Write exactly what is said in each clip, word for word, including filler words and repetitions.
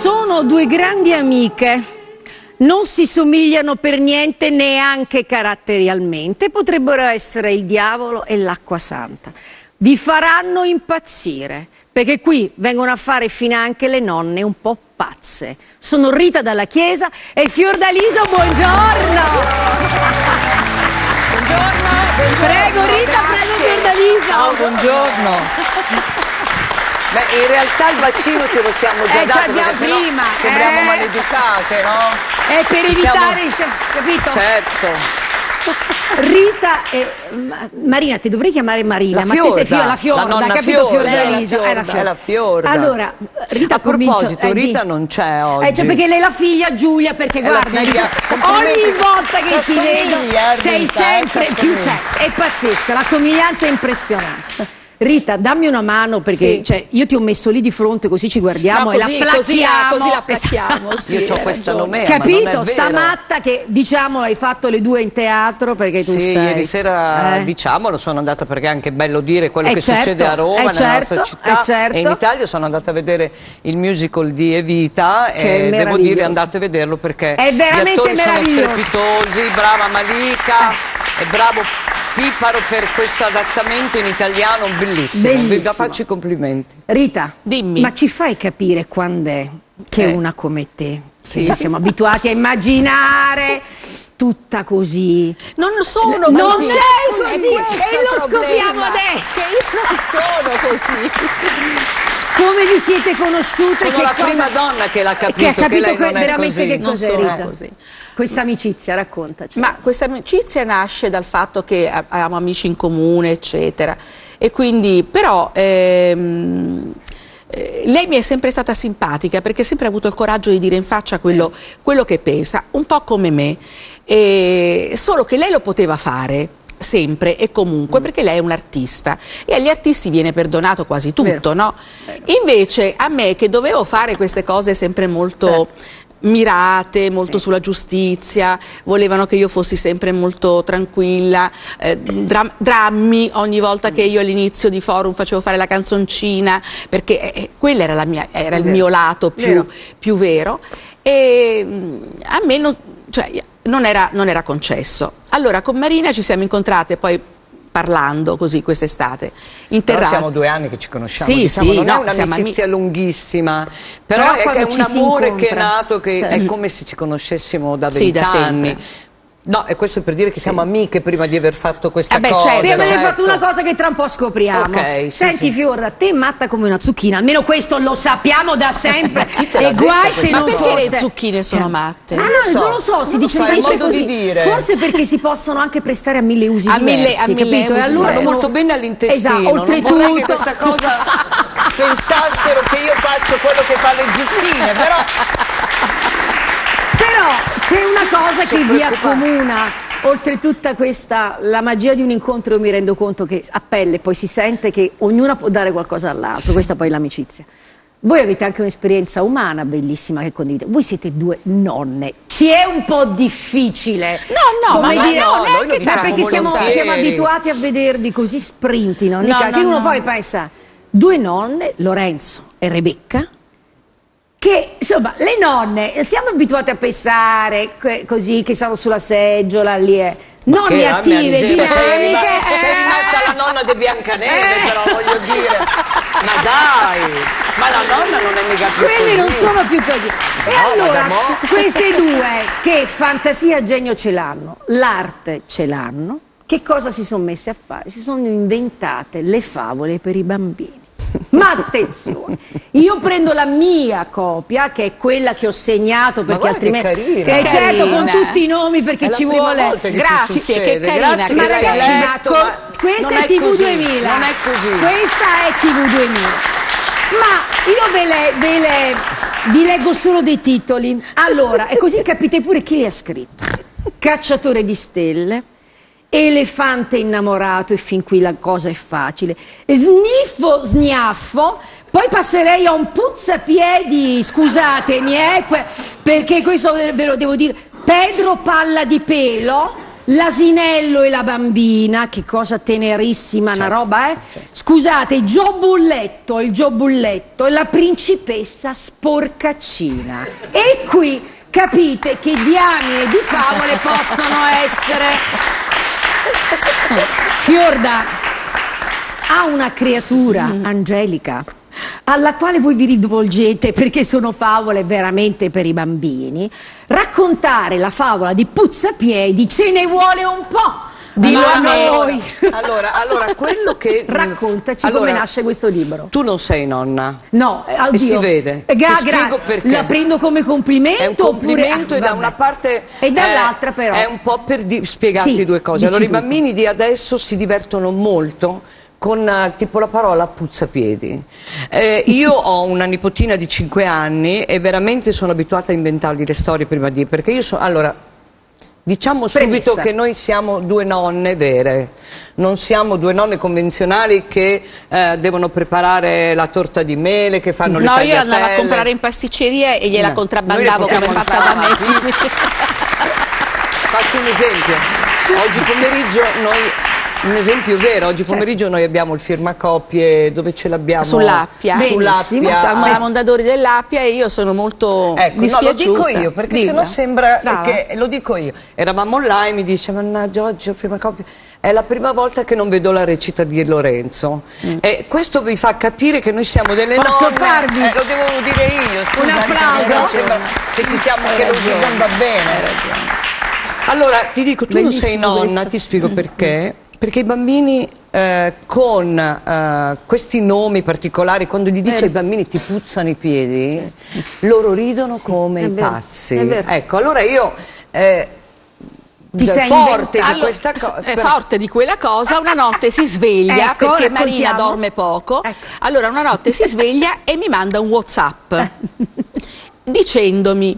Sono due grandi amiche, non si somigliano per niente neanche caratterialmente, potrebbero essere il diavolo e l'acqua santa. Vi faranno impazzire, perché qui vengono a fare finanche le nonne un po' pazze. Sono Rita Dalla Chiesa e Fiordaliso, buongiorno! Buongiorno, buongiorno. Prego Rita, Grazie. prego Fiordaliso! Ciao, buongiorno! Beh, in realtà il vaccino ce lo siamo già Eh, dato, già perché prima, sennò sembriamo eh. maleducate, no? È per Ci evitare, siamo- capito? Certo. Rita e Ma- Marina, ti dovrei chiamare Marina, La ma te sei Fiorda, Fio- la Fiorda, la nonna capito? Fiorda, Fiordaliso, lei è la eh, la Fiorda, è la Fiorda. Allora, Rita A proposito, comincio- eh, di- Rita non c'è oggi. Eh, cioè perché lei è la figlia Giulia, perché È la guarda, figlia, Rita, complimenti. ogni volta che Ci ti vedo assomiglia, sei Rita, sempre eh, ci più, assomiglia. cioè, è pazzesca, la somiglianza è impressionante. Rita, dammi una mano perché Sì. cioè, io ti ho messo lì di fronte così ci guardiamo No, e così- la placchiamo. così la- così la placchiamo, sì, Io ho hai questa ragione. nomea, ma Capito? non è Sta vero. matta che diciamo hai fatto le due in teatro perché tu Sì, stai. ieri sera, Eh. diciamolo, sono andata perché è anche bello dire quello Eh, che certo, succede a Roma, eh, nella certo, nostra città eh, certo. e in Italia. Sono andata a vedere il musical di Evita Che è e devo meraviglioso. dire andate a vederlo perché È veramente gli attori sono meraviglioso. strepitosi, brava Malika e bravo Piparo per questo adattamento in italiano bellissimo. Vi Bellissimo. faccio i complimenti. Rita, Dimmi. ma ci fai capire quando è che Eh. una come te, Sì. che noi siamo abituati a immaginare tutta così. Non sono Non così. sei È così, questo e il lo problema, scopriamo adesso. Che io non sono così. Come vi siete conosciute? Sono che la cosa- prima donna che l'ha capito che ha capito lei que- non è veramente così. che Non cos'è, sono Rita? così. Questa amicizia, raccontaci. Ma questa amicizia nasce dal fatto che a- avevamo amici in comune, eccetera. E quindi, però, ehm, eh, lei mi è sempre stata simpatica perché ha sempre avuto il coraggio di dire in faccia quello, quello che pensa, un po' come me. E solo che lei lo poteva fare sempre e comunque perché lei è un artista e agli artisti viene perdonato quasi tutto, Vero. no? Invece a me che dovevo fare queste cose sempre molto mirate, molto Sì. sulla giustizia, volevano che io fossi sempre molto tranquilla, eh, dra- drammi ogni volta che io all'inizio di forum facevo fare la canzoncina, perché eh, quella era, la mia, era il Vero. mio lato più Vero. più vero e mh, a me non, cioè, non, era, non era concesso. Allora con Marina ci siamo incontrate poi parlando così quest'estate in Però terrazza. siamo due anni che ci conosciamo, Sì, diciamo, sì, non no, è siamo un'amicizia lunghissima, però, Però è che è quando un ci si amore incontra, che è nato, che cioè, è come se ci conoscessimo da Sì, da vent'anni. sempre. No, e questo è per dire che siamo amiche prima di aver fatto questa Eh beh, cosa. certo. Abbiamo certo. fatto una cosa che tra un po' scopriamo. Ok, sì, Senti sì. Fiorda, te matta come una zucchina, almeno questo lo sappiamo da sempre. te l'ha E guai detta se questa non Ma perché fosse. le zucchine sono Cioè, matte? Ah, no, Non lo so. non lo so, si Non lo dice, so, si è dice modo così. di dire. Forse perché si possono anche prestare a mille usi A mille- diversi, a mille capito? E usi allora Fanno diversi. sono- molto bene all'intestino. Esatto, Non vorrei che oltretutto. questa cosa pensassero che io faccio quello che fa le zucchine, però Però c'è una cosa che Sono vi preoccupata. accomuna. Oltre tutta questa, la magia di un incontro, io mi rendo conto che a pelle poi si sente che ognuno può dare qualcosa all'altro, questa poi è l'amicizia. Voi avete anche un'esperienza umana bellissima che condividete. Voi siete due nonne. Ci è un po' difficile. No, no, come ma dire, no, non è noi lo che- diciamo perché siamo, volentieri. siamo abituati a vedervi così sprintino. No, che no, uno no. poi pensa, due nonne, Lorenzo e Rebecca, che insomma le nonne siamo abituate a pensare que- così che stanno sulla seggiola lì è nonne Che, ah, attive, mi diceva, sei dinamiche, rimasta, sei eh. rimasta la nonna di Biancaneve, Eh. però voglio dire, ma dai, ma la nonna non è mica più quelli così. non sono più così. E No, ma allora da mo'. queste due che fantasia e genio ce l'hanno, l'arte ce l'hanno, che cosa si sono messe a fare? Si sono inventate le favole per i bambini. Ma attenzione, io prendo la mia copia, che è quella che ho segnato, perché guarda che altrimenti carina. Eh, certo, con Carina. tutti i nomi, perché È la ci prima vuole. volta che ci Grazie, succede. che carina, Grazie Ma che che l'hai ragazzi, letto, con- ma questa non è T V così, duemila. non è così. Questa è T V duemila. Ma io ve le, ve le vi leggo solo dei titoli. Allora, e così capite pure chi li ha scritto. Cacciatore di stelle, Elefante innamorato, e fin qui la cosa è facile. Sniffo sgnaffo, poi passerei a un puzzapiedi, scusatemi, eh, que- perché questo ve ve lo devo dire. Pedro palla di pelo, L'asinello e la bambina, che cosa tenerissima, una roba, eh? Scusate, il giobulletto, il giobulletto e la principessa sporcaccina. E qui capite che diamine di favole possono essere. Fiorda ha una creatura, Angelica, alla quale voi vi rivolgete perché sono favole veramente per i bambini. Raccontare la favola di Puzzapiedi ce ne vuole un po'. Dillo a noi. Allora, allora, quello che... Raccontaci allora, come nasce questo libro. Tu non sei nonna. No, eh, oddio. E si vede. Eh, gra- Ti spiego gra- perché. La prendo come complimento, è un complimento oppure... e da vabbè. una parte... E dall'altra è, però... È un po' per di- spiegarti Sì, due cose. dici Allora, tutto. i bambini di adesso si divertono molto con uh, tipo la parola puzzapiedi. Eh, io ho una nipotina di cinque anni e veramente sono abituata a inventargli le storie prima di... Perché io sono... Allora, diciamo Premessa. subito che noi siamo due nonne vere, non siamo due nonne convenzionali che eh, devono preparare la torta di mele, che fanno le No, io tagliatelle. andavo a comprare in pasticceria e gliela No, contrabbandavo noi le come portiamo fatta da in me. casa. Faccio un esempio. Oggi pomeriggio noi... Un esempio vero, oggi pomeriggio noi abbiamo il firmacoppie, dove ce l'abbiamo? Sull'Appia. Sull'Appia. Siamo la Mondadori dell'Appia e io sono molto Ecco, no, lo dispiaciuta. dico io, perché Dilla. sennò sembra Brava. che, lo dico io. Eravamo là e mi dice, mannaggia, oggi ho firmacoppie. È la prima volta che non vedo la recita di Lorenzo. Mm. E questo vi fa capire che noi siamo delle Posso nonne. farvi? Eh, lo devo dire io. Scusa, Un applauso? sembra che ci siamo, Hai che lo ragione. non va bene. Hai ragione. Allora, ti dico, tu non sei Bellissimo nonna, questo. ti spiego perché. Perché i bambini eh, con eh, questi nomi particolari, quando gli dici ai bambini ti puzzano i piedi, sì, loro ridono sì, come i vero, pazzi. è vero. Ecco, allora io... Eh, Ti sei forte di Allora, questa cosa, è forte di quella cosa, una notte si sveglia Ecco, perché raccontiamo. Marina dorme poco. Ecco. Allora una notte si sveglia e mi manda un WhatsApp dicendomi: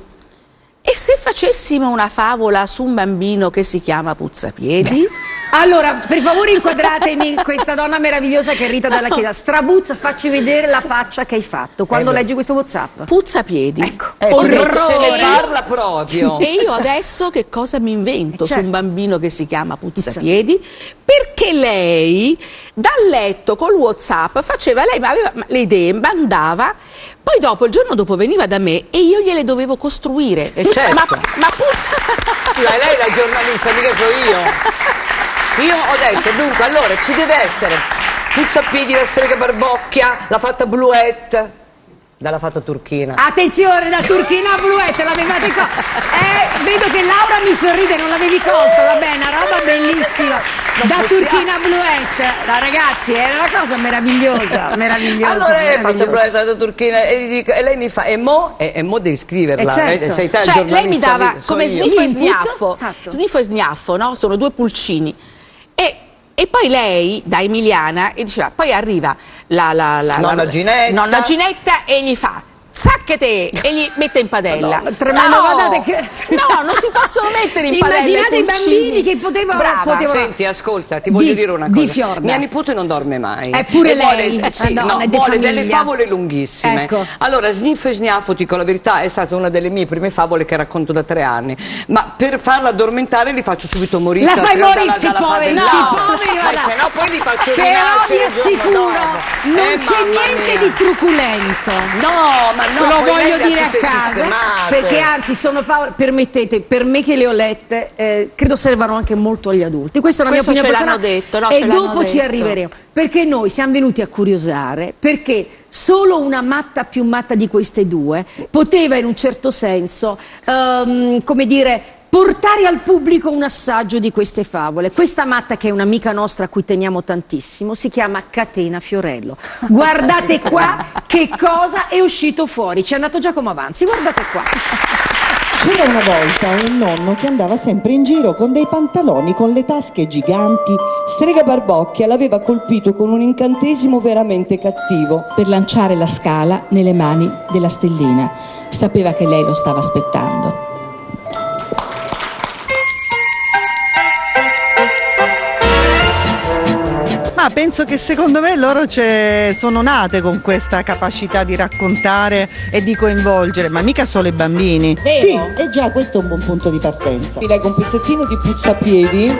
e se facessimo una favola su un bambino che si chiama Puzzapiedi? Allora, per favore inquadratemi questa donna meravigliosa che è Rita dalla Chiesa. Strabuzza, facci vedere la faccia che hai fatto quando Eh beh. leggi questo WhatsApp. Puzzapiedi. Ecco. Ecco, Orrore. se ne parla proprio. E io adesso che cosa mi invento Eh, certo. su un bambino che si chiama Puzzapiedi? Perché lei dal letto col WhatsApp faceva, lei aveva le idee, mandava, poi dopo, il giorno dopo veniva da me e io gliele dovevo costruire. E certo. Ma, ma Puzza... Lei, lei è la giornalista, mica so io. Io ho detto, dunque, allora ci deve essere Puzzapiedi, la strega barbocchia, la fatta bluette, dalla fatta turchina. Attenzione, da turchina a bluette, l'avevate colto. Eh, vedo che Laura mi sorride, non l'avevi colto, vabbè, una roba bellissima. Non Da possiamo. turchina a bluette. No, ragazzi, è una cosa meravigliosa, meravigliosa. Allora è fatta meravigliosa. bluette da turchina e, gli dico, e lei mi fa, e mo? E, e mo devi scriverla, Eh, certo. eh, sei te il Cioè, lei mi giornalista, dava vedi, sono come io. sniffo e L'input? sgnaffo, Esatto. sniffo e sgnaffo, no? Sono due pulcini. E, e poi lei, da Emiliana, e diceva, poi arriva la, la, la, Nonna la- Ginetta. nonna Ginetta e gli fa, sacchete, e gli mette in padella. No, tremendo, no, guardate che- no, non si possono mettere in padella. Immaginate i pulcini. bambini che potevano- Brava. potevano- Senti, ascolta, ti voglio Di- dire una di cosa. Fiorda. Mia nipote non dorme mai. È pure E vuole- lei, eh sì, Madonna, no, è di vuole famiglia. delle favole lunghissime. Ecco. Allora, Sniffo e Sgnaffo, dico la verità, è stata una delle mie prime favole che racconto da tre anni. Ma per farla addormentare li faccio subito morire. La fai dalla- morire, dalla- sti dalla poveri, padella. sti No, poveri, ma guarda. se no poi li faccio Però rinascere vi il giorno assicuro, dopo. non Eh, c'è mamma niente mia. di truculento. No, ma no, Te lo poi lei voglio le ha dire a tutte casa, sistemate. perché anzi sono favole, permettete, per me che le ho lette, eh, credo servano anche molto agli adulti. Questa è una Questo mia ce opinione l'hanno personale detto, no, e ce l'hanno dopo ci detto. arriveremo, perché noi siamo venuti a curiosare, perché solo una matta più matta di queste due poteva in un certo senso, ehm, come dire, portare al pubblico un assaggio di queste favole. Questa matta, che è un'amica nostra a cui teniamo tantissimo, si chiama Catena Fiorello. Guardate qua che cosa è uscito fuori. Ci è andato Giacomo Avanzi, guardate qua. C'era una volta un nonno che andava sempre in giro con dei pantaloni con le tasche giganti. Strega Barbocchia l'aveva colpito con un incantesimo veramente cattivo. Per lanciare la scala nelle mani della stellina. Sapeva che lei lo stava aspettando. Ma penso che secondo me loro sono nate con questa capacità di raccontare e di coinvolgere, ma mica solo i bambini. Vero? Sì, e già questo è un buon punto di partenza. Vi leggo un pezzettino di Puzzapiedi.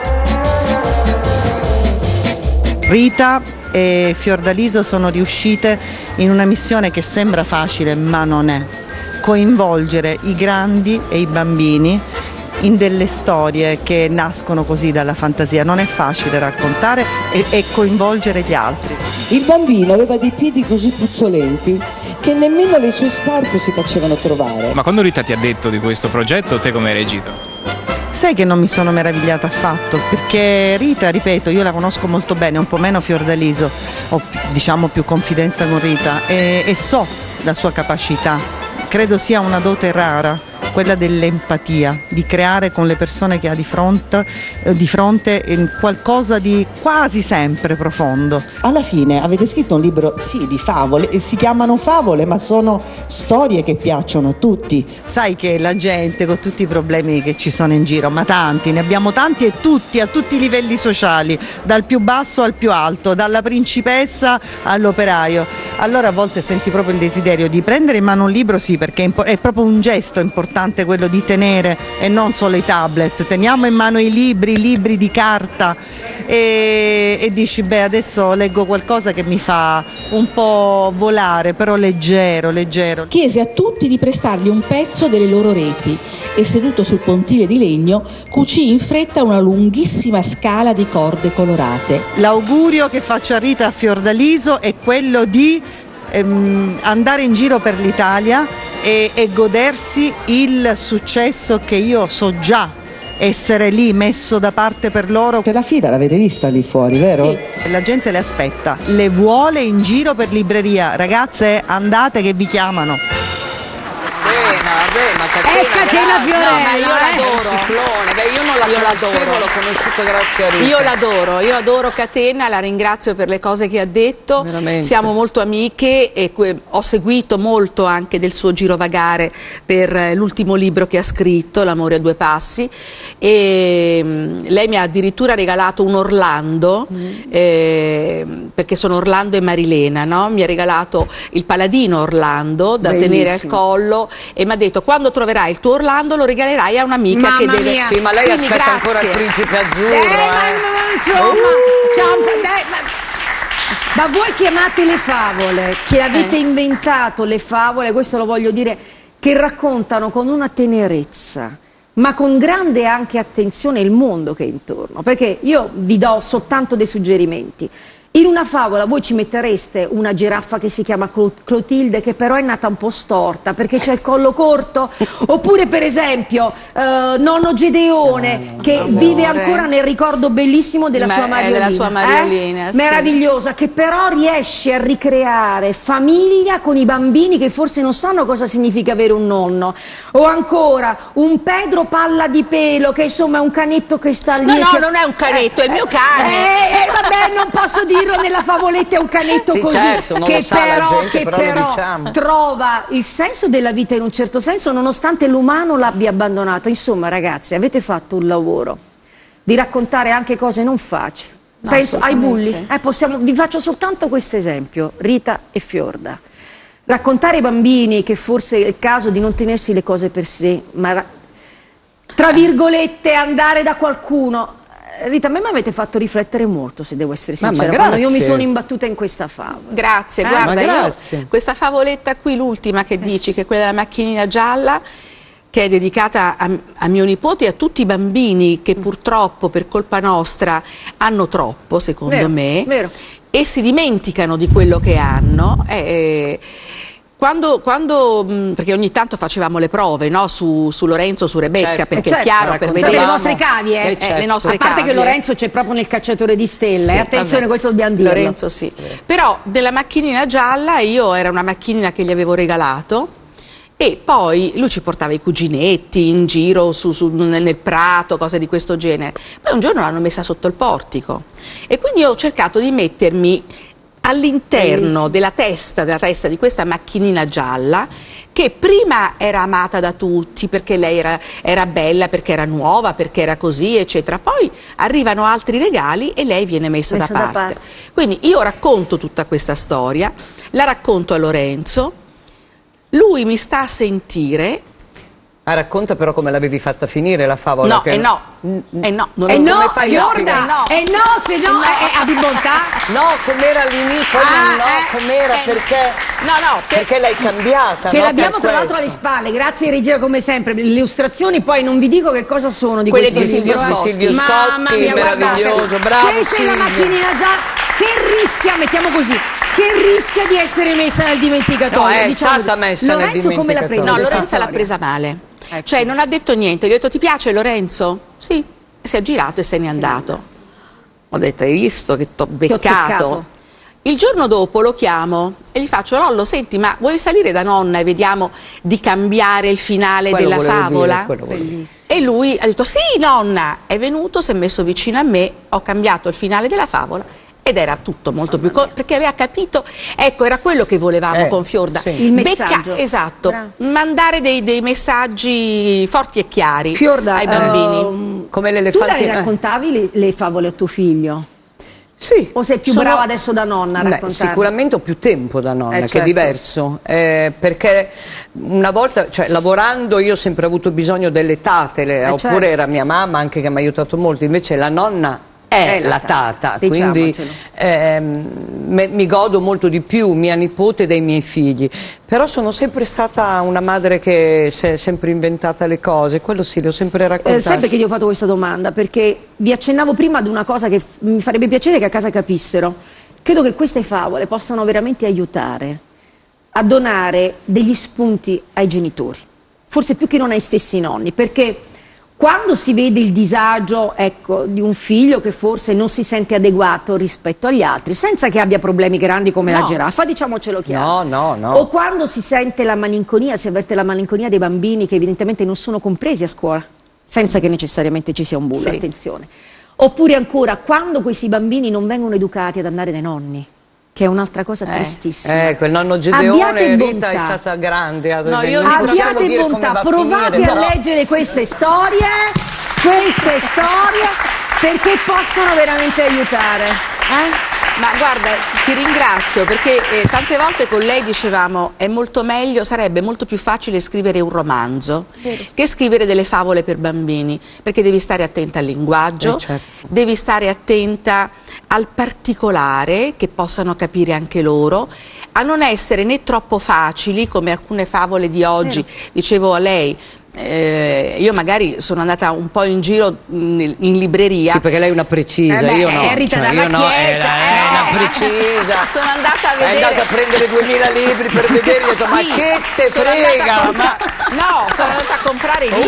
Rita e Fiordaliso sono riuscite in una missione che sembra facile, ma non è. Coinvolgere i grandi e i bambini in delle storie che nascono così dalla fantasia. Non è facile raccontare e, e coinvolgere gli altri. Il bambino aveva dei piedi così puzzolenti che nemmeno le sue scarpe si facevano trovare. Ma quando Rita ti ha detto di questo progetto, te come hai reagito? Sai che non mi sono meravigliata affatto, perché Rita, ripeto, io la conosco molto bene, un po' meno Fiordaliso, ho diciamo più confidenza con Rita e, e so la sua capacità, credo sia una dote rara, quella dell'empatia, di creare con le persone che ha di fronte, eh, di fronte eh, qualcosa di quasi sempre profondo. Alla fine avete scritto un libro, sì, di favole, e si chiamano favole, ma sono storie che piacciono a tutti. Sai che la gente, con tutti i problemi che ci sono in giro, ma tanti, ne abbiamo tanti e tutti, a tutti i livelli sociali, dal più basso al più alto, dalla principessa all'operaio, allora a volte senti proprio il desiderio di prendere in mano un libro, sì, perché è proprio un gesto importante quello di tenere, e non solo i tablet, teniamo in mano i libri, i libri di carta e, e dici beh adesso leggo qualcosa che mi fa un po' volare, però leggero, leggero. Chiese a tutti di prestargli un pezzo delle loro reti e seduto sul pontile di legno cucì in fretta una lunghissima scala di corde colorate. L'augurio che faccio a Rita Fiordaliso è quello di ehm, andare in giro per l'Italia e, e godersi il successo che io so già essere lì messo da parte per loro. La fila l'avete vista lì fuori, vero? Sì. La gente le aspetta, le vuole in giro per libreria. Ragazze, andate che vi chiamano. Beh, ma Catena, è Catena Fiorella, no, ma io eh? l'adoro. Un ciclone. Beh, io non la Io conoscevo, l'adoro. l'ho conosciuto grazie a Rita. Io l'adoro, io adoro Catena, la ringrazio per le cose che ha detto. Veramente. Siamo molto amiche e que- ho seguito molto anche del suo girovagare per eh, l'ultimo libro che ha scritto, L'amore a due passi, e mh, lei mi ha addirittura regalato un Orlando, mm. eh, perché sono Orlando e Marilena, no? Mi ha regalato il paladino Orlando da Bellissimo. tenere al collo e mi ha detto quando troverai il tuo Orlando lo regalerai a un'amica Mamma che deve... mia. Sì, ma lei Quindi aspetta grazie. ancora il principe azzurro. Eh, ma, eh. ma- insomma, ciao, dai, ma, ma voi chiamate le favole, che avete Eh. inventato le favole, questo lo voglio dire, che raccontano con una tenerezza, ma con grande anche attenzione il mondo che è intorno, perché io vi do soltanto dei suggerimenti. In una favola voi ci mettereste una giraffa che si chiama Clo- Clotilde, che però è nata un po' storta perché c'è il collo corto, oppure per esempio eh, nonno Gedeone che amore. vive ancora nel ricordo bellissimo della Ma- sua eh, Mariolina, della sua Mariolina, eh? sì. Meravigliosa, che però riesce a ricreare famiglia con i bambini che forse non sanno cosa significa avere un nonno, o ancora un Pedro Palla di Pelo che insomma è un canetto che sta lì No, e no, che- non è un canetto, è il mio cane. eh, eh, vabbè, non posso dirlo, nella favoletta è un canetto Sì, così, certo, non che lo sa la però, gente, che però lo però diciamo. trova il senso della vita in un certo senso, nonostante l'umano l'abbia abbandonato. Insomma, ragazzi, avete fatto un lavoro di raccontare anche cose non facili. No, Penso ai bulli. assolutamente. Eh, possiamo, vi faccio soltanto questo esempio, Rita e Fiorda. Raccontare ai bambini che forse è il caso di non tenersi le cose per sé, ma ra- tra virgolette andare da qualcuno. Rita, a me mi avete fatto riflettere molto, se devo essere Ma- ma sincera, quando io mi grazie. sono imbattuta in questa favola. Grazie, Eh, guarda, ma io grazie. questa favoletta qui, l'ultima che dici, che è quella della macchinina gialla, che è dedicata a, a mio nipote e a tutti i bambini che purtroppo per colpa nostra hanno troppo, secondo Vero, me, vero. e si dimenticano di quello che hanno. eh, Quando, quando, mh, perché ogni tanto facevamo le prove, no? su, su Lorenzo, su Rebecca, Certo. perché Eh, certo. è chiaro, per Raccontavamo. Sono le vedere nostre cavie, eh? Eh, certo. le nostre A parte che cavie. Lorenzo c'è proprio nel Cacciatore di Stelle, Sì, eh, attenzione, vabbè. questo dobbiamo dirlo. Lorenzo sì. Però della macchinina gialla io era una macchinina che gli avevo regalato e poi lui ci portava i cuginetti in giro su, su, nel, nel prato, cose di questo genere. Poi un giorno l'hanno messa sotto il portico e quindi ho cercato di mettermi all'interno della testa, della testa di questa macchinina gialla che prima era amata da tutti perché lei era, era bella, perché era nuova, perché era così, eccetera. Poi arrivano altri regali e lei viene messa, messa da, parte. da parte. Quindi io racconto tutta questa storia, la racconto a Lorenzo, lui mi sta a sentire. Ah, racconta però come l'avevi fatta finire la favola. No, che... e no, e no, non e no, fai Fiorda, no. E no, se no, è, è di bontà. No, com'era l'inizio, ah, no, eh, com'era, eh, perché, no, no, per... perché l'hai cambiata. Ce no, l'abbiamo tra l'altro alle spalle, grazie regia come sempre. Le illustrazioni poi non vi dico che cosa sono di quelle questo di Silvio libro, Scotti. Silvio Scotti, mamma mia, meraviglioso, bravo questa è la Silvio. macchinina già che rischia, mettiamo così, che rischia di essere messa nel dimenticatoio. No, è diciamo, stata messa nel Lorenzo come l'ha presa? No, Lorenzo l'ha presa male. Ecco. Cioè non ha detto niente, gli ho detto ti piace Lorenzo? Sì, si è girato e se n'è andato. Ho detto hai visto che t'ho beccato? Il giorno dopo lo chiamo e gli faccio Lollo senti ma vuoi salire da nonna e vediamo di cambiare il finale quello della favola? Dire, e lui ha detto sì nonna, è venuto, si è messo vicino a me, ho cambiato il finale della favola. Ed era tutto molto più perché aveva capito, ecco, era quello che volevamo eh, con Fiorda. Sì. Il messaggio. Becca, esatto, Bravo. mandare dei, dei messaggi forti e chiari Fiorda, ai bambini. Uh, come l'elefante. Tu le raccontavi le, le favole a tuo figlio? Sì. O sei più sono... brava adesso da nonna a raccontare? Sicuramente ho più tempo da nonna, eh, che certo. è diverso, eh, perché una volta, cioè lavorando io ho sempre avuto bisogno delle tatele, eh, oppure certo. era mia mamma anche che mi ha aiutato molto, invece la nonna è, è la tata, quindi ehm, me, mi godo molto di più mia nipote dei miei figli, però sono sempre stata una madre che si è sempre inventata le cose, quello sì, le ho sempre raccontate. Eh, sai perché ti ho fatto questa domanda? Perché vi accennavo prima ad una cosa che mi farebbe piacere che a casa capissero. Credo che queste favole possano veramente aiutare a donare degli spunti ai genitori, forse più che non ai stessi nonni, perché quando si vede il disagio, ecco, di un figlio che forse non si sente adeguato rispetto agli altri, senza che abbia problemi grandi come no. la giraffa, diciamocelo chiaro. No, no, no. O quando si sente la malinconia, si avverte la malinconia dei bambini che evidentemente non sono compresi a scuola, senza che necessariamente ci sia un bullo, sì. attenzione. Oppure ancora, quando questi bambini non vengono educati ad andare dai nonni, che è un'altra cosa eh, tristissima. Eh, quel nonno Gedeone, Rita è stata grande. No, io abbiate bontà, provate finire, a però... leggere queste storie, queste storie, perché possono veramente aiutare. Eh? Ma guarda, ti ringrazio perché eh, tante volte con lei dicevamo è molto meglio, sarebbe molto più facile scrivere un romanzo Vero. che scrivere delle favole per bambini, perché devi stare attenta al linguaggio, eh, certo. devi stare attenta al particolare che possano capire anche loro, a non essere né troppo facili come alcune favole di oggi, Vero. dicevo a lei. Eh, io magari sono andata un po' in giro in, in libreria. Sì, perché lei è una precisa, eh beh, io no. È Rita cioè, dalla io no, chiesa, è, eh, è una no. precisa. Sono andata a vedere. È andata a prendere duemila libri per vedere, ho detto, sì, ma che te frega? A ma... No, sono andata a comprare i libri.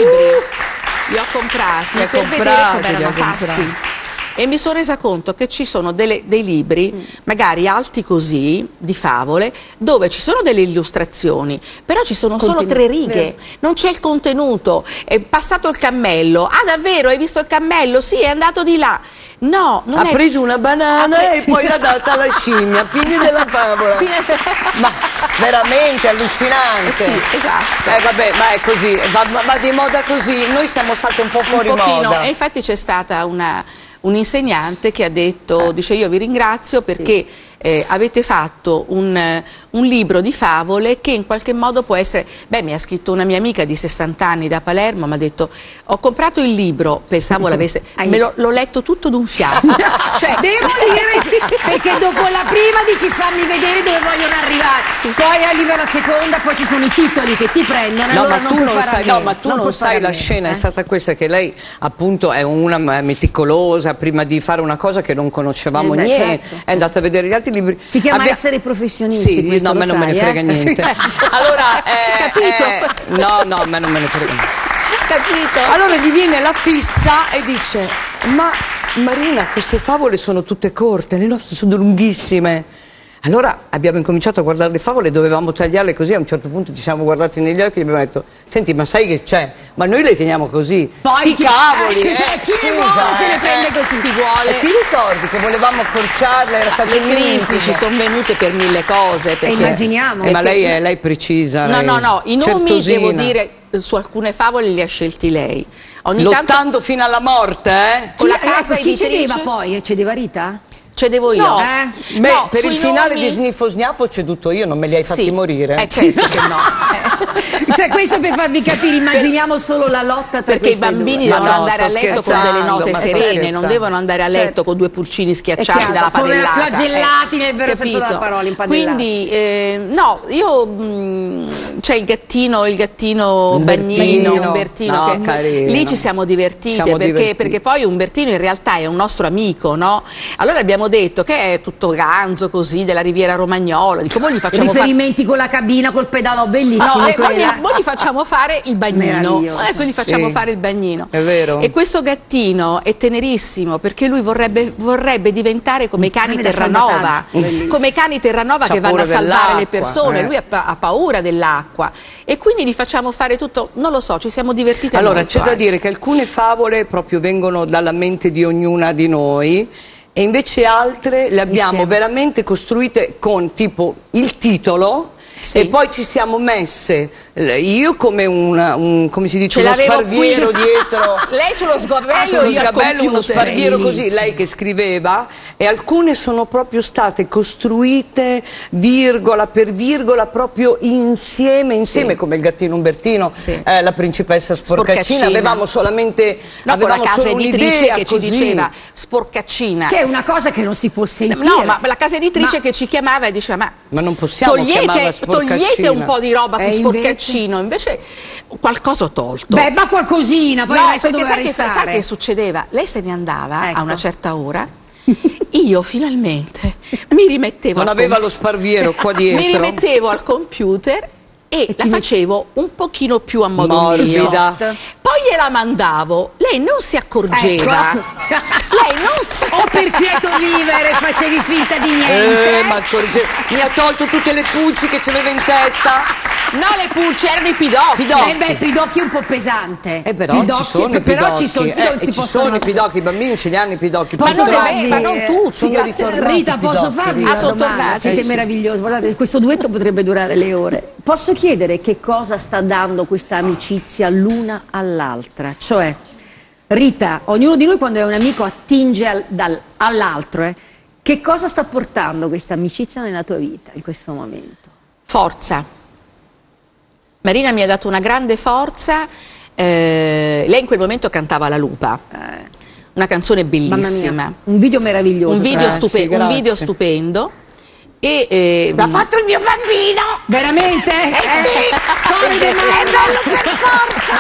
Uh, li ho comprati per comprati, vedere come erano fatti. E mi sono resa conto che ci sono delle, dei libri, mm. magari alti così, di favole, dove ci sono delle illustrazioni, però ci sono Contenuto. solo tre righe, Vero. non c'è il contenuto. È passato il cammello, ah davvero hai visto il cammello? Sì, è andato di là. No, non ha è... preso una banana pre... e poi l'ha data alla scimmia, fine della favola. Fine... Ma veramente allucinante. Eh sì, esatto. Eh vabbè, ma è così, va, va di moda così, noi siamo stati un po' fuori un pochino. moda. E infatti c'è stata una... un insegnante che ha detto, dice io vi ringrazio perché sì. eh, avete fatto un, un libro di favole che in qualche modo può essere, beh mi ha scritto una mia amica di sessanta anni da Palermo, mi ha detto ho comprato il libro, pensavo l'avesse, me l'ho letto tutto d'un fiato. Cioè, devo dire perché dopo la prima dici fammi vedere dove vogliono arrivare, sì. poi arriva la seconda, poi ci sono i titoli che ti prendono. No, allora ma tu non, non sai, no, ma tu non, non sai la scena, eh? È stata questa che lei appunto è una meticolosa, prima di fare una cosa che non conoscevamo eh beh, niente, certo. è andata a vedere gli altri libri. Si chiama Abbia... essere professionisti. Sì, questo no, a me non sai, me ne frega eh? niente. Allora, eh, capito? Eh, no, no, a me non me ne frega niente. Capito? Allora gli viene la fissa e dice, ma Marina, queste favole sono tutte corte, le nostre sono lunghissime. Allora abbiamo incominciato a guardare le favole, dovevamo tagliarle così, a un certo punto ci siamo guardati negli occhi e abbiamo detto: senti, ma sai che c'è? Ma noi le teniamo così. Poi Sti chi- cavoli, eh, eh, chi scusa, vuole se le eh, prende eh. così. Chi vuole. E ti ricordi che volevamo accorciarle? Era stato Le un crisi incubo. ci sono venute per mille cose. Perché, immaginiamo. Eh, ma perché- lei è, lei è precisa. No, lei- no, no, i nomi certosina. devo dire su alcune favole li ha scelti lei. Ogni Lottando tanto fino alla morte, eh? con la Chi- casa ecco, chi editrice cedeva poi? Cedeva Rita? cedevo io. No, Eh? beh, No, per il sui finale nomi- di Sniffo Sniaffo ho ceduto io, non me li hai fatti Sì, morire. eh, certo che no. Eh. Cioè, questo per farvi capire, immaginiamo solo la lotta tra Perché i queste bambini due. Ma devono no, andare a sto letto con delle scherzando, note ma sto serene, non scherzando. devono andare a letto Certo. con due pulcini È schiacciati chiaro, dalla come padellata. flagellati nel vero capito? senso della parola, impadellati. Quindi, eh, no, io mh, c'è il gattino, il gattino Umbertino. Bagnino, Umbertino, No, che carino. lì ci siamo divertite, Siamo perché, divertiti. perché poi Umbertino in realtà è un nostro amico, no? Allora abbiamo detto che è tutto ganzo così della Riviera Romagnola, dico, mo gli facciamo fare. Riferimenti con la cabina, col pedalo, bellissimo. No, eh, mo gli, quella. mo gli facciamo fare il bagnino. Meraviglioso. Adesso gli facciamo Sì. fare il bagnino. È vero. E questo gattino è tenerissimo perché lui vorrebbe, vorrebbe diventare come i cani cane da Terranova, salvataggio. Bellissimo. come i cani Terranova C'ha che vanno a paura salvare le dell'acqua, persone. eh. Lui ha, pa- ha paura dell'acqua e quindi gli facciamo fare tutto. Non lo so, ci siamo divertite Allora, molto. c'è da eh. dire che alcune favole proprio vengono dalla mente di ognuna di noi e invece altre le abbiamo Insieme. veramente costruite con tipo il titolo. Sì. E poi ci siamo messe, eh, io come una, un, come si dice, Ce uno l'avevo sparviero qui. dietro. Lei sullo sgabello, Ah, sullo io al sgabello, uno computer. sparviero così, Bellissimo. lei che scriveva, e alcune sono proprio state costruite virgola per virgola proprio insieme, insieme Sì. come il gattino Umbertino, Sì. eh, la principessa sporcaccina, Sporcaccina. avevamo solamente No, con la avevamo casa solo editrice un'idea che ci così. diceva sporcaccina. Che è una cosa che non si può sentire. No, ma la casa editrice Ma- che ci chiamava e diceva: ma, Ma non possiamo chiamarla togliete, sporcaccina. togliete un po' di roba E di invece? sporcaccino, invece qualcosa ho tolto. Beh, ma qualcosina, poi no, adesso perché doveva sai che, restare. sai che succedeva? Lei se ne andava Ecco. a una certa ora, io finalmente mi rimettevo Non al aveva com- lo sparviero qua mi dietro. rimettevo al computer e, la ti met- facevo un pochino più a modo Morbida. mio. Soft. Poi gliela mandavo, lei non si accorgeva. Ecco. Lei non si O per quieto vivere facevi finta di niente. Eh, ma accorge- mi ha tolto tutte le pulci che c'aveva in testa. No, le pulci erano i pidocchi. Pidocchi. Eh beh, il pidocchio è un po' pesante. Eh, però Pidocchi- ci sono i però pidocchi. ci sono, Eh, non si ci possono sono i pidocchi, i bambini ce li hanno i pidocchi. Ma Posso non, darvi- è, ma non tutti, sono grazie. ritornati Rita, i posso pidocchi, farvi Rita. una Ah, sono domanda? tornati, Siete sì. meravigliosi. Guardate, questo duetto potrebbe durare le ore. Posso chiedere che cosa sta dando questa amicizia l'una all'altra? Cioè, Rita, ognuno di noi quando è un amico attinge al- dal- all'altro. eh. Che cosa sta portando questa amicizia nella tua vita in questo momento? Forza. Marina mi ha dato una grande forza. eh, lei in quel momento cantava La Lupa, una canzone Mamma bellissima. mia, un video meraviglioso. Un video, Eh, stupe- sì, un grazie. video stupendo. E, eh, L'ha fatto il mio bambino! Veramente? Eh sì! Corre, È bello per forza!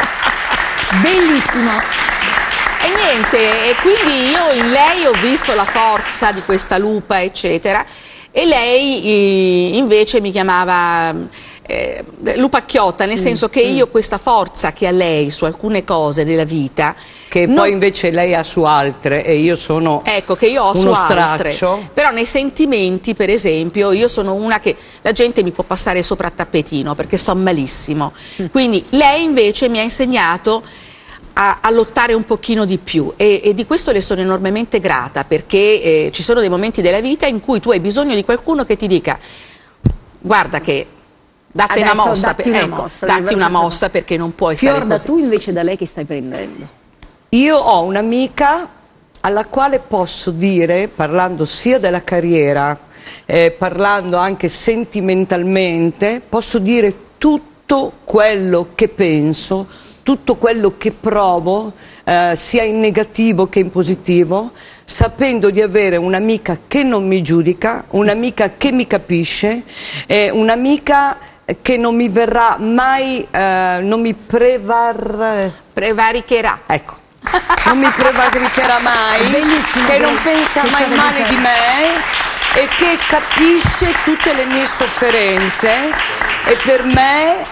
Bellissimo. E niente, e quindi io in lei ho visto la forza di questa lupa, eccetera, e lei eh, invece mi chiamava eh, lupacchiotta, nel senso che io questa forza che ha lei su alcune cose della vita, Che non- poi invece lei ha su altre e io sono ecco, che io ho uno su altre, straccio. però nei sentimenti, per esempio, io sono una che la gente mi può passare sopra a tappetino perché sto malissimo, quindi lei invece mi ha insegnato a, a lottare un pochino di più e, e di questo le sono enormemente grata, perché eh, ci sono dei momenti della vita in cui tu hai bisogno di qualcuno che ti dica: guarda che datti una Adesso mossa, datti per- una ecco, mossa, datti una senza- mossa perché non puoi stare Fiorda, così. tu invece da lei che stai prendendo? Io ho un'amica alla quale posso dire, parlando sia della carriera, eh, parlando anche sentimentalmente, posso dire tutto quello che penso, tutto quello che provo, eh, sia in negativo che in positivo, sapendo di avere un'amica che non mi giudica, un'amica che mi capisce, eh, un'amica che non mi verrà mai, eh, non mi prevar... Prevaricherà. Ecco, non mi prevaricherà mai, Bellissimo che non quello pensa che mai state male dicendo. di me e che capisce tutte le mie sofferenze e per me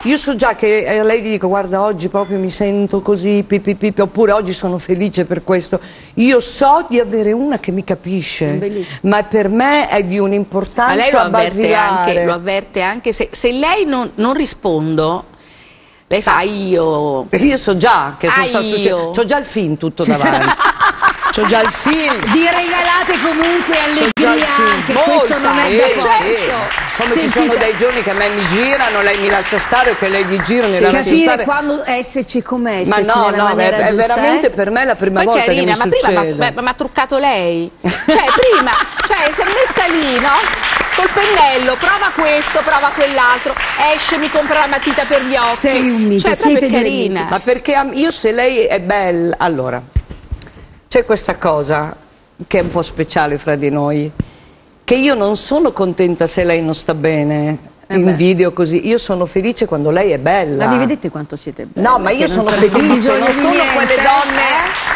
io so già che a lei dico guarda oggi proprio mi sento così pipi, pipi, oppure oggi sono felice per questo, io so di avere una che mi capisce. Bellissimo. Ma per me è di un'importanza ma lei lo avverte basilare. anche, lo avverte anche se, se lei non, non rispondo, lei sa io io so già che ah, cosa succede, c'ho già il film tutto davanti. C'ho già il film. Vi regalate comunque allegria anche, Molta, questo non è sì, da sì. certo. Come Sentite, ci sono dei giorni che a me mi girano, lei mi lascia stare o che lei gli girano sì, e la lascia capire stare. quando esserci come Ma esserci no, nella no, è, maniera è giusta, veramente eh? per me la prima Poi volta carina, che mi ma prima succede. mi ha truccato lei, cioè prima, cioè si è messa lì, no? Col pennello, prova questo, prova quell'altro, esce, mi compra la matita per gli occhi. Sei un mito, cioè siete proprio due carina. Ma perché am- io se lei è bella, allora c'è questa cosa che è un po' speciale fra di noi, che io non sono contenta se lei non sta bene Eh in beh. video così, io sono felice quando lei è bella. Ma vi vedete quanto siete belli? No, ma io Che non sono c'è felice, bisogno non di sono niente, quelle eh? donne.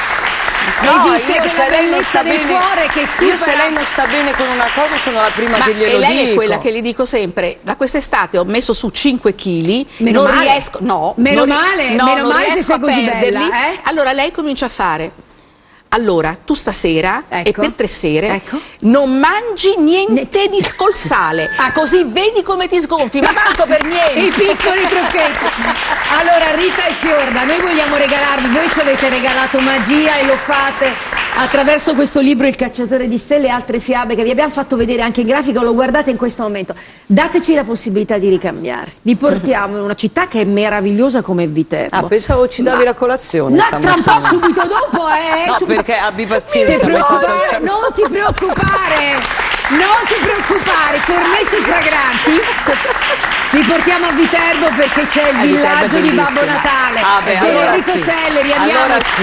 No, Esiste io quella se lei non bellezza sta del bene- cuore che Io supera- se lei non sta bene con una cosa sono la prima Ma che glielo e lei dico. è quella che le dico sempre, da quest'estate ho messo su cinque chili, Meno non male. riesco, no, Meno non ri- male, no, meno non male se riesco sei a così perderli. bella, eh? Allora lei comincia a fare, allora tu stasera e Ecco. per tre sere Ecco. non mangi niente di scolsale, Ah. così vedi come ti sgonfi, ma manco per niente. I piccoli trucchetti. Allora Rita e Fiorda, noi vogliamo regalarvi, voi ci avete regalato magia e lo fate attraverso questo libro Il cacciatore di stelle e altre fiabe che vi abbiamo fatto vedere anche in grafica, lo guardate in questo momento. Dateci la possibilità di ricambiare. Vi portiamo in una città che è meravigliosa come Viterbo. Ah, pensavo ci davi Ma- la colazione. No, tra un po' stamattina. subito dopo, eh. No, subito- perché abbi Non ti pazienza. mi preoccupare, fa- non ti preoccupare, non ti preoccupare, cornetti fragranti. Vi portiamo a Viterbo perché c'è il Ah, Viterbo è villaggio di Babbo bellissima. Natale. Ah, beh, Con allora Enrico sì. Selleri, andiamo. Allora sì.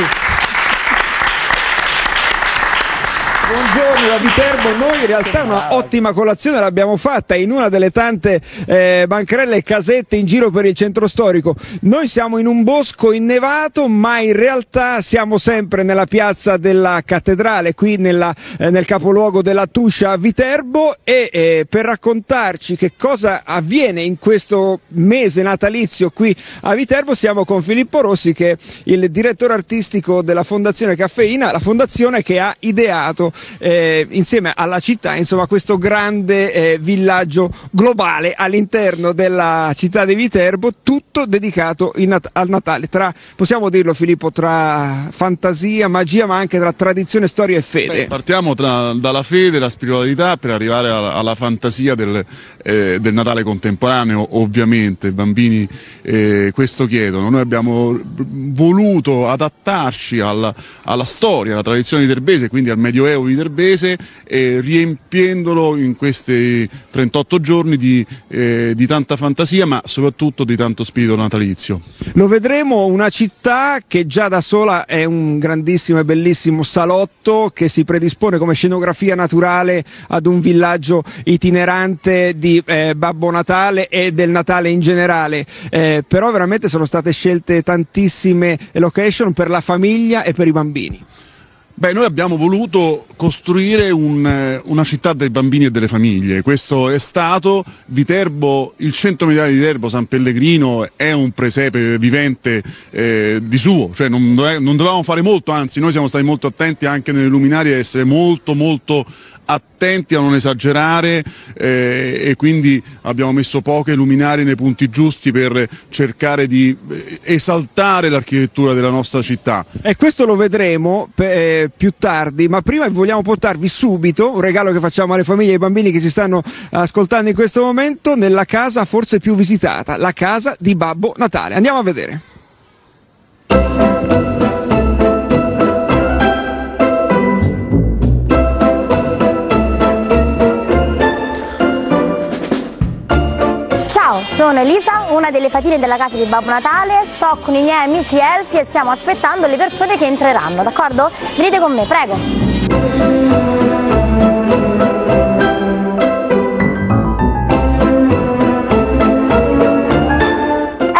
Buongiorno da Viterbo, noi in realtà una ottima colazione l'abbiamo fatta in una delle tante eh, bancarelle e casette in giro per il centro storico. Noi siamo in un bosco innevato, ma in realtà siamo sempre nella piazza della cattedrale, qui nella, eh, nel capoluogo della Tuscia a Viterbo, e eh, per raccontarci che cosa avviene in questo mese natalizio qui a Viterbo siamo con Filippo Rossi, che è il direttore artistico della Fondazione Caffeina, la fondazione che ha ideato Eh, insieme alla città, insomma, questo grande eh, villaggio globale all'interno della città di Viterbo, tutto dedicato in nat- al Natale, tra, possiamo dirlo Filippo, tra fantasia, magia, ma anche tra tradizione, storia e fede. Beh, partiamo tra- dalla fede, la spiritualità, per arrivare alla, alla fantasia del, eh, del Natale contemporaneo. Ovviamente i bambini eh, questo chiedono. Noi abbiamo voluto adattarci alla, alla storia, alla tradizione viterbese, quindi al Medioevo viterbese, eh, riempiendolo in questi trentotto giorni di, eh, di tanta fantasia, ma soprattutto di tanto spirito natalizio. Lo vedremo, una città che già da sola è un grandissimo e bellissimo salotto che si predispone come scenografia naturale ad un villaggio itinerante di eh, Babbo Natale e del Natale in generale, eh, però veramente sono state scelte tantissime location per la famiglia e per i bambini. Beh, noi abbiamo voluto costruire un, eh, una città dei bambini e delle famiglie. Questo è stato Viterbo, il centro mediale di Viterbo, San Pellegrino, è un presepe vivente eh, di suo, cioè non, dove, non dovevamo fare molto, anzi noi siamo stati molto attenti anche nelle luminarie a essere molto molto attenti a non esagerare, eh, e quindi abbiamo messo poche luminarie nei punti giusti per cercare di eh, esaltare l'architettura della nostra città. E questo lo vedremo eh, più tardi, ma prima vogliamo portarvi subito un regalo che facciamo alle famiglie e ai bambini che ci stanno ascoltando in questo momento, nella casa forse più visitata, la casa di Babbo Natale. Andiamo a vedere. Ciao, sono Elisa, una delle fatine della casa di Babbo Natale, sto con i miei amici elfi e stiamo aspettando le persone che entreranno, d'accordo? Venite con me, prego.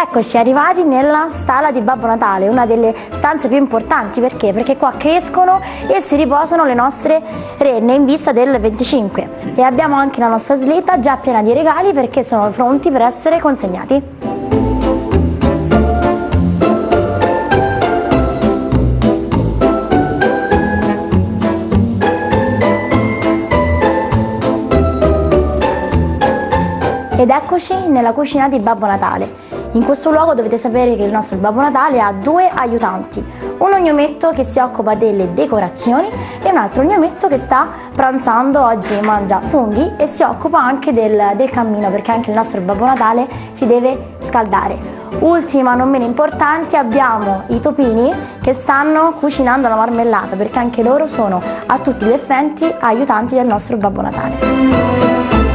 eccoci arrivati nella stalla di Babbo Natale, una delle stanze più importanti. Perché? Perché qua crescono e si riposano le nostre renne in vista del venticinque, e abbiamo anche la nostra slitta già piena di regali perché sono pronti per essere consegnati. Ed eccoci nella cucina di Babbo Natale. In questo luogo dovete sapere che il nostro Babbo Natale ha due aiutanti, un gnometto che si occupa delle decorazioni e un altro gnometto che sta pranzando oggi, mangia funghi e si occupa anche del, del cammino, perché anche il nostro Babbo Natale si deve scaldare. Ultima, non meno importante, abbiamo i topini che stanno cucinando la marmellata, perché anche loro sono a tutti gli effetti aiutanti del nostro Babbo Natale.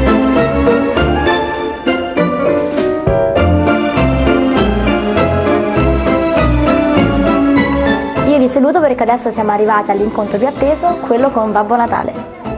Io vi saluto perché adesso siamo arrivati all'incontro più atteso, quello con Babbo Natale.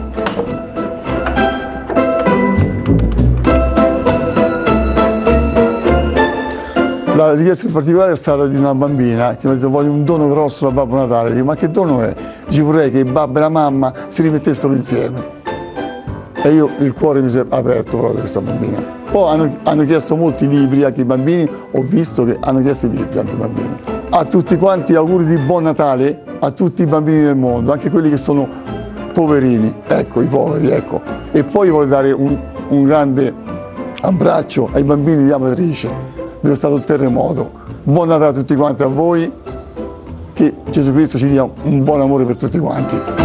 La richiesta in particolare è stata di una bambina che mi ha detto: voglio un dono grosso da Babbo Natale. Dico: ma che dono è? Ci vorrei che il babbo e la mamma si rimettessero insieme. E io il cuore mi si è aperto proprio questa bambina. Poi hanno, hanno chiesto molti libri anche i bambini, ho visto che hanno chiesto i libri anche i bambini. A tutti quanti auguri di buon Natale, a tutti i bambini del mondo, anche quelli che sono poverini, ecco, i poveri, ecco. E poi voglio dare un, un grande abbraccio ai bambini di Amatrice, dove è stato il terremoto. Buon Natale a tutti quanti, a voi, che Gesù Cristo ci dia un buon amore per tutti quanti.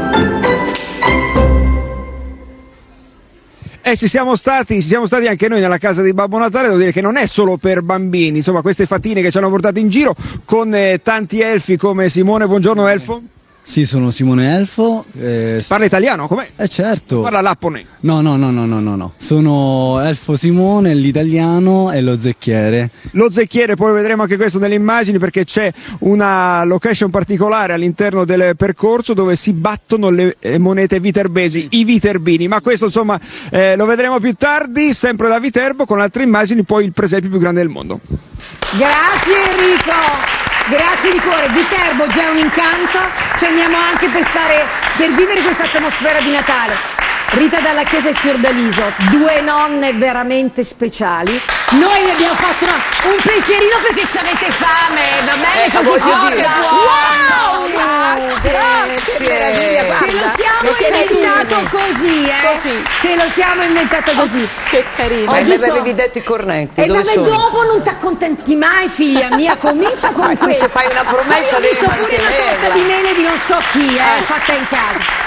Eh, ci siamo stati, ci siamo stati anche noi nella casa di Babbo Natale. Devo dire che non è solo per bambini, insomma, queste fatine che ci hanno portato in giro con eh, tanti elfi come Simone. Buongiorno Elfo. Sì, sono Simone Elfo. Eh, Parla italiano, com'è? Eh certo. Parla lappone. No, no, no, no, no, no, no. Sono Elfo Simone, l'italiano e lo zecchiere. Lo zecchiere, poi vedremo anche questo nelle immagini, perché c'è una location particolare all'interno del percorso dove si battono le monete viterbesi, i viterbini, ma questo insomma eh, lo vedremo più tardi, sempre da Viterbo, con altre immagini, poi il presepio più grande del mondo. Grazie Enrico! Grazie di cuore. Viterbo già è un incanto, ci andiamo anche per stare, per vivere questa atmosfera di Natale. Rita Dalla Chiesa e Fiordaliso, due nonne veramente speciali. Noi le abbiamo fatto una, un pensierino perché ci avete fame, va bene? Eh, così dire. Wow! Grazie, Grazie. grazie. Ce lo siamo inventato così, eh? Così. Ce lo siamo inventato così. Oh, che carino. Ma giusto... avevi detto i cornetti. E dove vabbè, sono? dopo non ti accontenti mai, figlia mia, comincia con Ma questo. se fai una promessa Ma io ho visto devi pure una torta mantenerla. di mele di non so chi, eh, Eh. fatta in casa.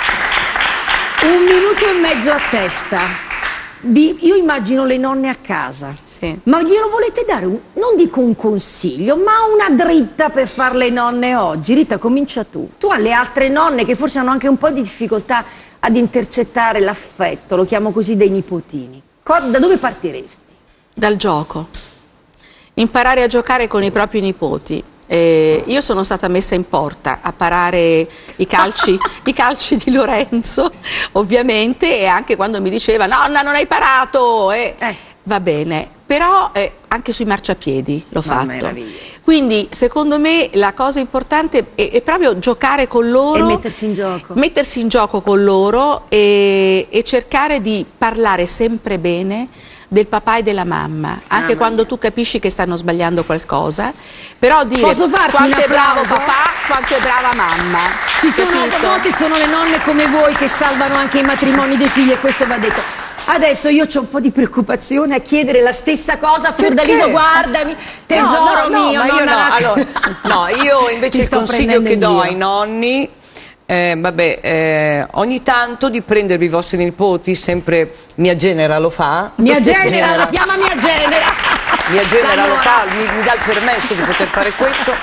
Un minuto e mezzo a testa. Vi- io immagino le nonne a casa. Sì. Ma glielo volete dare, un, non dico un consiglio, ma una dritta per fare le nonne oggi? Rita, comincia tu. Tu alle altre nonne che forse hanno anche un po' di difficoltà ad intercettare l'affetto, lo chiamo così, dei nipotini. Co- da dove partiresti? Dal gioco. Imparare a giocare con i propri nipoti. Eh, io sono stata messa in porta a parare i calci, i calci di Lorenzo, ovviamente, e anche quando mi diceva nonna non hai parato, eh, Eh. va bene, però eh, anche sui marciapiedi l'ho Ma fatto. meraviglioso. Quindi secondo me la cosa importante è, è proprio giocare con loro, E mettersi in gioco. mettersi in gioco con loro e, e cercare di parlare sempre bene del papà e della mamma, anche Mamma quando mia. tu capisci che stanno sbagliando qualcosa, però dire Posso farti quanto un è bravo applauso? papà, quanto è brava mamma. Ci sono capito? a volte sono le nonne come voi che salvano anche i matrimoni dei figli, e questo va detto. Adesso io ho un po' di preoccupazione a chiedere la stessa cosa a Fiordaliso, guardami, tesoro No, no, no, mio, ma io nonna no. Rac- Allora, no, io invece Ti il sto consiglio prendendo che in do giro. ai nonni, eh, vabbè, eh, ogni tanto di prendervi i vostri nipoti, sempre Mia Genera lo fa. Mia Sì, Genera, la chiama Mia Genera. Mia Genera La lo nuora. fa, mi, mi dà il permesso di poter fare questo.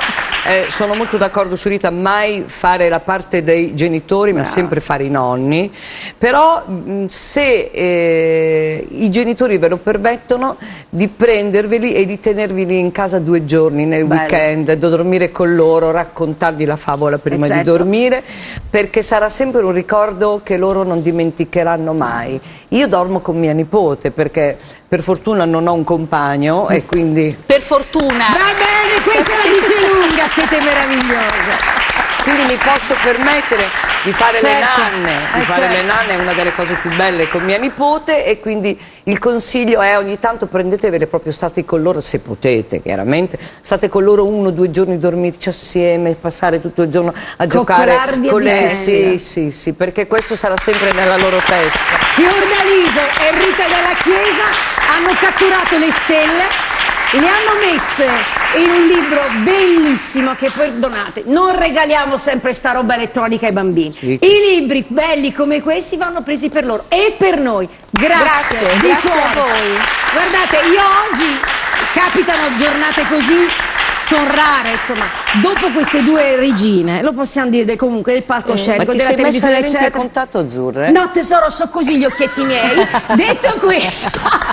eh, sono molto d'accordo su Rita, mai fare la parte dei genitori, ma sempre fare i nonni. Però mh, se eh, i genitori ve lo permettono, di prenderveli e di tenerveli in casa due giorni nel Bello. weekend, da dormire con loro, raccontarvi la favola prima Eh, certo. di dormire, perché sarà sempre un ricordo che loro non dimenticheranno mai. Io dormo con mia nipote perché per fortuna non ho un compagno e quindi... Per fortuna! Va bene, questa la dice lunga, siete meravigliose. Quindi mi posso permettere di fare Certo, le nanne, di eh, fare certo. le nanne è una delle cose più belle con mia nipote, e quindi il consiglio è ogni tanto prendetevele, proprio state con loro se potete, chiaramente, state con loro uno o due giorni, dormirci assieme, passare tutto il giorno a giocare Coccolarvi a con le... vicenda. Sì, sì, sì, perché questo sarà sempre nella loro testa. Fiordaliso e Rita Dalla Chiesa hanno catturato le stelle, le hanno messe in un libro bellissimo che, perdonate, non regaliamo sempre sta roba elettronica ai bambini. Sì. I libri belli come questi vanno presi per loro e per noi. Grazie, Grazie, di grazie a cuore. voi. Guardate, io oggi capitano giornate così, sono rare, insomma, dopo queste due regine, lo possiamo dire comunque del palcoscenico, Ma ti della sei messa televisione, le lenti a eccetera. contatto azzurre? No tesoro, so così gli occhietti miei. Detto questo,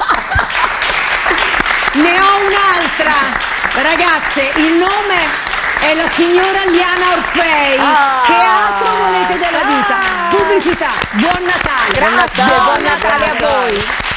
ne ho un'altra. Ragazze, il nome è la signora Liana Orfei. Ah, che altro volete della vita? Pubblicità. Buon Natale. Grazie, buon Natale a voi.